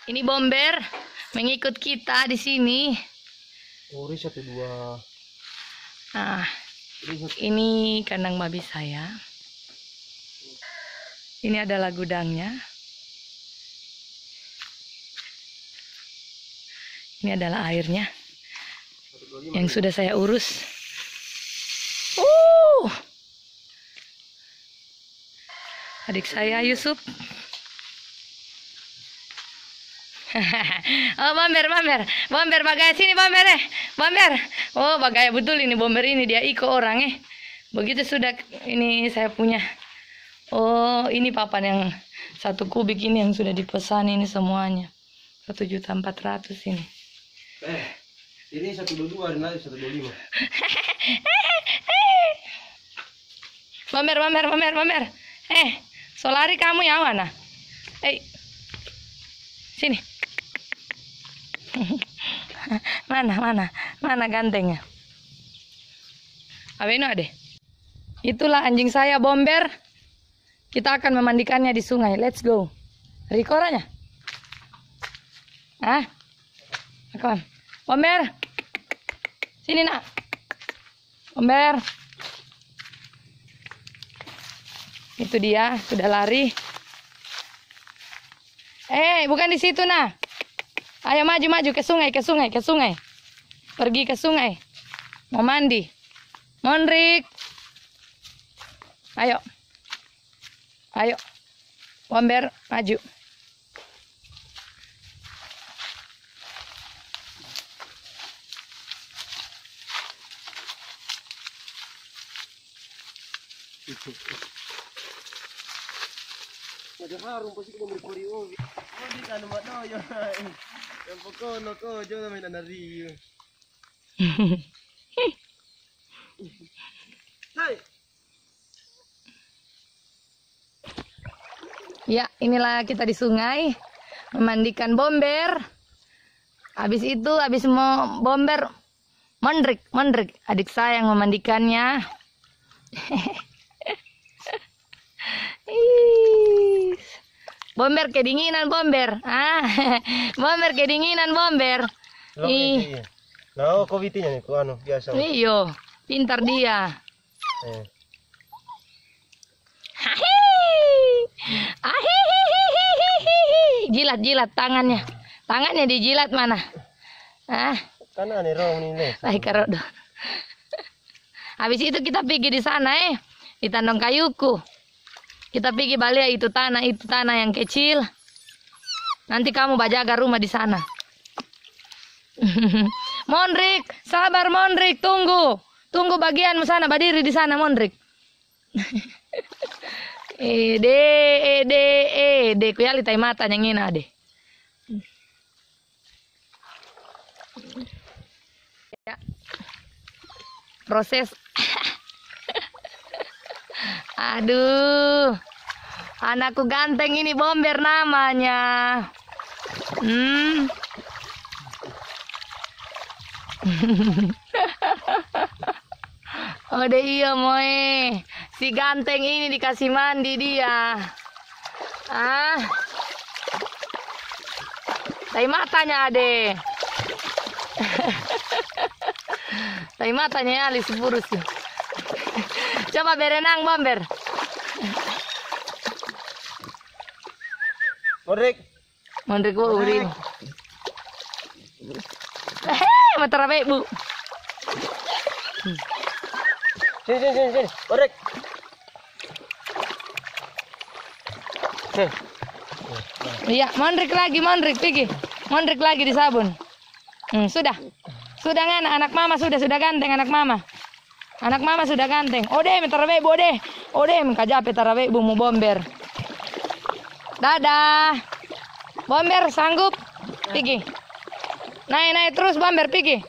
Ini bomber mengikut kita di sini. Oh, ini 1, 2. Nah, ini kandang babi saya. Ini adalah gudangnya. Ini adalah airnya yang sudah saya urus. Adik saya Yusuf. Oh, bomber bagaya sini bomber bomber. Oh, bagaya betul ini bomber ini, dia iko orang Begitu sudah ini saya punya. Oh, ini papan yang 1 kubik ini yang sudah dipesan ini semuanya. 1.400.000 ini. Ini 122, ada 125. Bomber. Solari kamu ya mana? Sini. Mana gantengnya? Abeno ade. Itulah anjing saya bomber. Kita akan memandikannya di sungai. Let's go. Rikoranya. Akon. Bomber. Sini nak. Bomber. Itu dia, sudah lari. Bukan di situ nah. Ayo maju ke sungai. Pergi ke sungai. Mau mandi. Monrik. Ayo. Bomber maju. Ada harum pasti ko merikori oh. Di kan mato yo. Yang pokono ko jo main anari. Hai. Ya, inilah kita di sungai memandikan bomber. Habis mau bomber Mondrik, adik saya yang memandikannya. Bomber kedinginan bomber. Bomber kedinginan bomber. Nah, COVID-nya nih, biasa. Iyo, pintar dia. Jilat tangannya. Tangannya dijilat mana? Karena nih rong nih. Karodo. Habis itu kita pergi di sana di Tandong Kayuku. Kita pergi balik itu tanah yang kecil. Nanti kamu bajaga rumah di sana. Mondrik, sabar Mondrik, tunggu bagianmu sana, berdiri di sana Mondrik. Kuyali tai mata yang ini ade. Ya. Proses. Aduh, anakku ganteng ini bomber namanya. Iya moe, si ganteng ini dikasih mandi dia. Tai matanya ade. Tai matanya alis burus. Coba berenang bomber. Mondrik urin. Matarabe bu. Sini. Mondrik. Iya, Mondrik pergi. Mondrik lagi di sabun. Sudah kan anak mama sudah ganteng anak mama. Anak mama sudah ganteng. Ode metarabe bu ode. Mengkajape tarabe bu mau bomber. Dadah. Bomber sanggup? Pergi. Naik terus bomber pergi.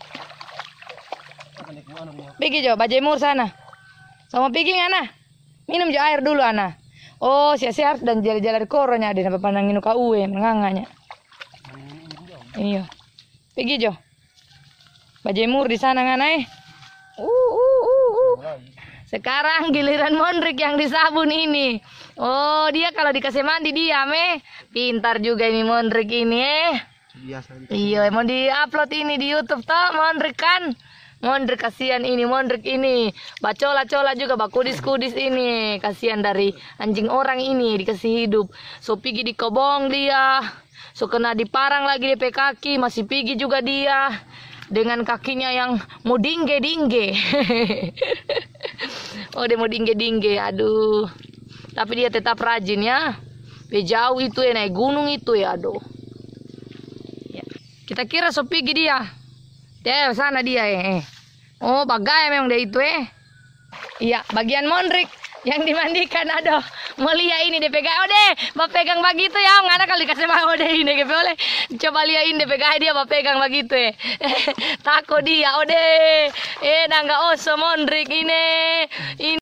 Pergi jo, bajemur sana. Sama pergi ngana. Minum jo air dulu ana. Oh, siap dan jalan-jalan koronya ada apa pandang inu ka uwe menganganya. Iya. Pergi jo. Bajemur di sana ngana Sekarang giliran Mondrik yang disabun ini. Oh, dia kalau dikasih mandi diam Pintar juga ini Mondrik ini Biasa. Iya, mau di-upload ini di YouTube toh Mondrik kan. Mondrik kasihan ini, Mondrik ini. Bacola-cola juga, bakudis-kudis ini. Kasihan dari anjing orang ini dikasih hidup. So pigi di kobong dia. So kena diparang lagi di kaki, masih pigi juga dia. Dengan kakinya yang mau dingge-dingge. Oh, dia mau dingge-dingge. Aduh. Tapi dia tetap rajin ya. Jauh itu ya, naik gunung itu ya, aduh. Ya. Kita kira so pigi dia. Dia sana dia Oh, bagai memang dia itu Iya, bagian Mondrik yang dimandikan. Aduh, mau lihat ini dia pegang. Oh deh, bapak pegang begitu ya. Nggak ada kali kasih mau deh ini boleh. Coba lihat ini dia pegang dia bapak pegang begitu Takut dia. Oh deh, nangga oso Mondrik ini.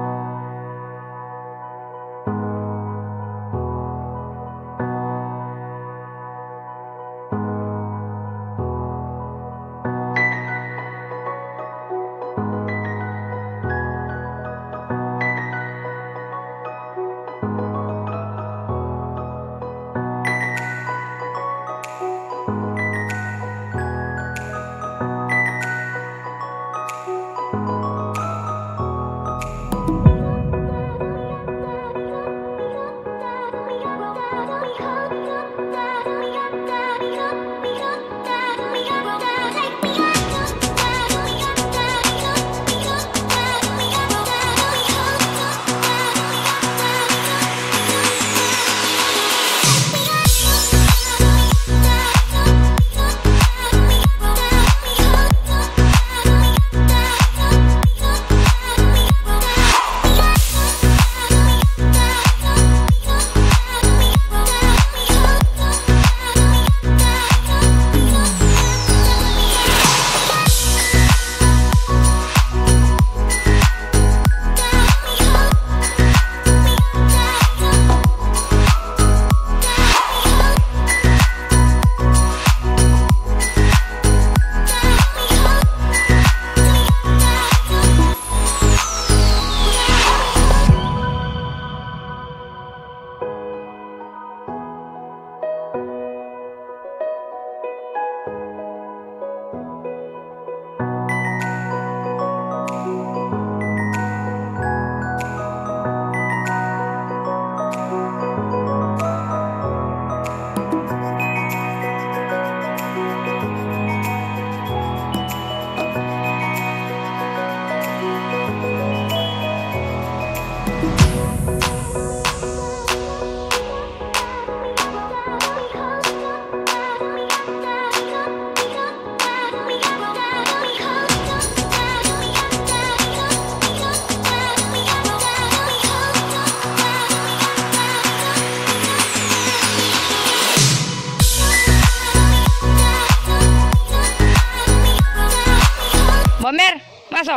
Bomber, masuk.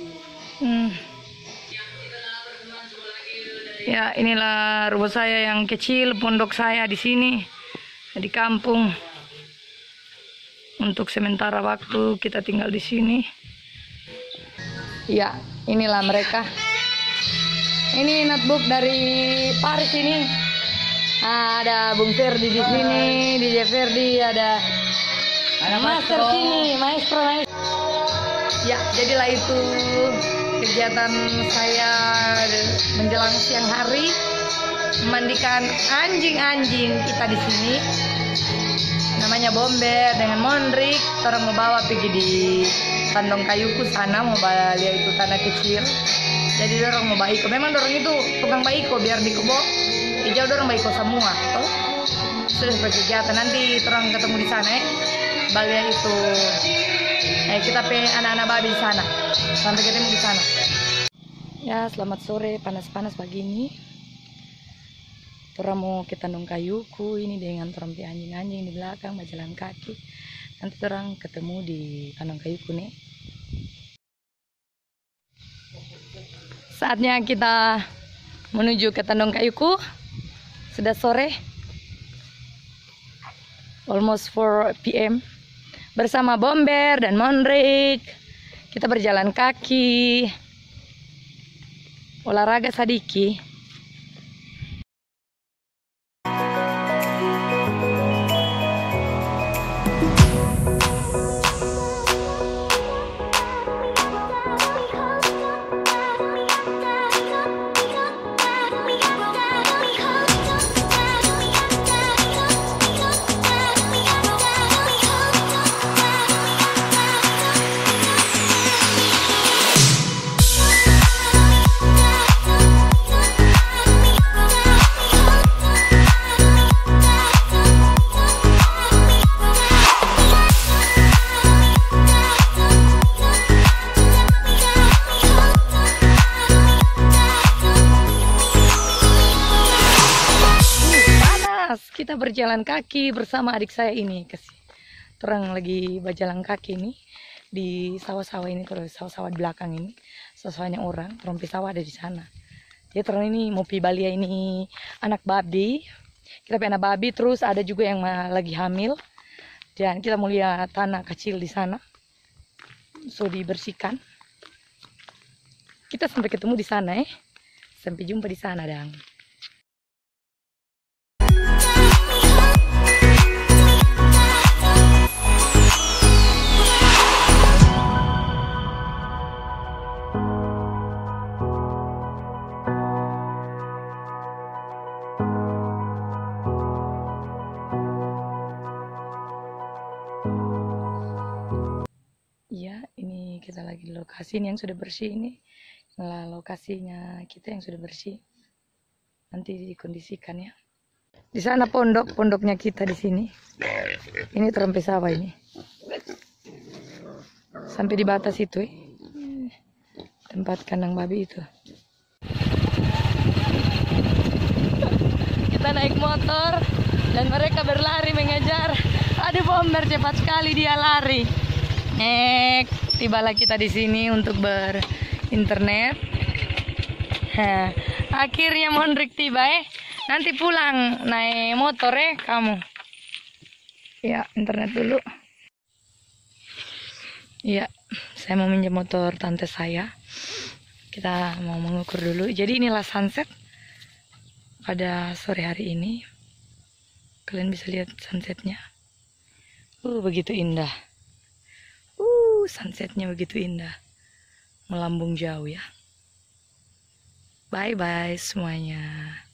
Ya, inilah rumah saya yang kecil, pondok saya di sini, di kampung. Untuk sementara waktu kita tinggal di sini. Ya, inilah mereka. Ini notebook dari Paris ini. Ada Bung Ferdi di sini, DJ Ferdi, ada Master sini, maestro. Ya, jadilah itu kegiatan saya menjelang siang hari, memandikan anjing-anjing kita di sini. Namanya Bomber dengan Mondrik. Orang mau bawa pergi di Tandong Kayuku sana, mau lihat itu tanah kecil. Jadi orang mau baiko. Memang orang itu tukang baiko, biar di kebo hijau orang baiko semua. Tuh. Sudah berkegiatan, nanti orang ketemu di sana Balia itu kita anak-anak babi di sana. Sampai ketemu di sana. Ya, selamat sore, panas-panas pagi ini. Orang mau ke Tandong Kayuku ini dengan orang anjing-anjing di belakang, berjalan kaki. Nanti orang ketemu di Tandong Kayuku nih. Saatnya kita menuju ke Tandong Kayuku. Sudah sore. Almost 4 PM. Bersama Bomber dan Mondrik. Kita berjalan kaki. olahraga sadiki. Kita berjalan kaki bersama adik saya ini, terang lagi berjalan kaki ini di sawah-sawah ini, terus sawah-sawah di belakang ini, sawah-sawahnya orang, rompi sawah ada di sana. Dia terang ini mau pi balia ini anak babi, kita pi anak babi, terus ada juga yang lagi hamil, dan kita mau lihat tanah kecil di sana, so dibersihkan. Kita sampai ketemu di sana sampai jumpa di sana dang. Ya, ini kita lagi di lokasi ini yang sudah bersih ini. Nah, lokasinya kita yang sudah bersih. Nanti dikondisikan ya. Di sana pondoknya kita di sini. Ini terompe sawah ini. Sampai di batas itu tempat kandang babi itu. Kita naik motor dan mereka berlari mengejar. Ada bomber cepat sekali dia lari. Tibalah kita di sini untuk berinternet. Akhirnya Mondrik tiba Nanti pulang naik motor kamu. Ya, internet dulu. Ya, saya mau minjem motor tante saya. Kita mau mengukur dulu. Jadi inilah sunset pada sore hari ini. Kalian bisa lihat sunsetnya. Begitu indah. Sunsetnya begitu indah, melambung jauh ya. Bye bye semuanya.